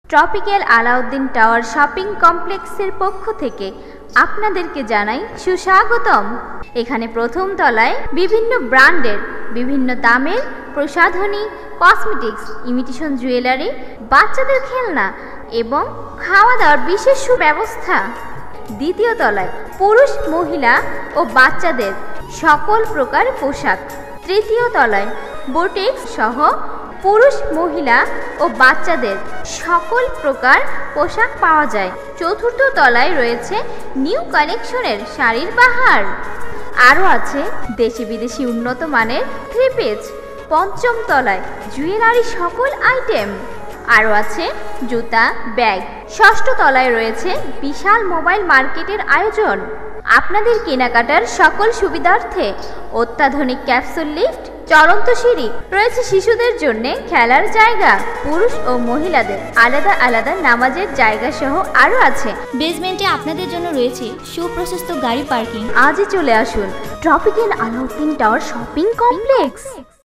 Tropical Alauddin tower shopping কমপ্লেক্সের পক্ষ থেকে আপনাদেরকে জানাই সুস্বাগতম। এখানে প্রথম তলায় বিভিন্ন ব্র্যান্ডের বিভিন্ন দামের প্রসাধনী, কসমেটিক্স, ইমিটেশন জুয়েলারি, বাচ্চাদের খেলনা এবং খাওয়া দাওয়ার বিশেষ সুব্যবস্থা। দ্বিতীয় তলায় পুরুষ, মহিলা ও বাচ্চাদের সকল প্রকার পোশাক। তৃতীয় তলায় বুটিক্স সহ পুরুষ, মহিলা ও বাচ্চাদের সকল প্রকার পোশাক পাওয়া যায়। চতুর্থ তলায় রয়েছে নিউ কালেকশনের শাড়ির বাহার। আরও আছে দেশি বিদেশি উন্নত মানের থ্রি পিস। পঞ্চম তলায় জুয়েলারি সকল আইটেম। আরও আছে জুতা, ব্যাগ। ষষ্ঠ তলায় রয়েছে বিশাল মোবাইল মার্কেটের আয়োজন। আপনাদের কেনাকাটার সকল সুবিধার্থে অত্যাধুনিক ক্যাপসুল লিফট, চলন্ত সিঁড়ি রয়েছে। শিশুদের জন্য খেলার জায়গা, পুরুষ ও মহিলাদের আলাদা আলাদা নামাজের জায়গা সহ আরও আছে। বেসমেন্টে আপনাদের জন্য রয়েছে সুপ্রশস্ত গাড়ি পার্কিং। আজই চলে আসুন tropical Alauddin tower shopping complex.